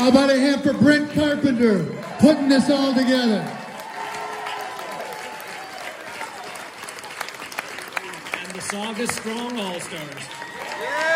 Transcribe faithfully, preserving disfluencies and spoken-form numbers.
How about a hand for Brent Carpenter, putting this all together? And the Saga Strong All-Stars. Yeah!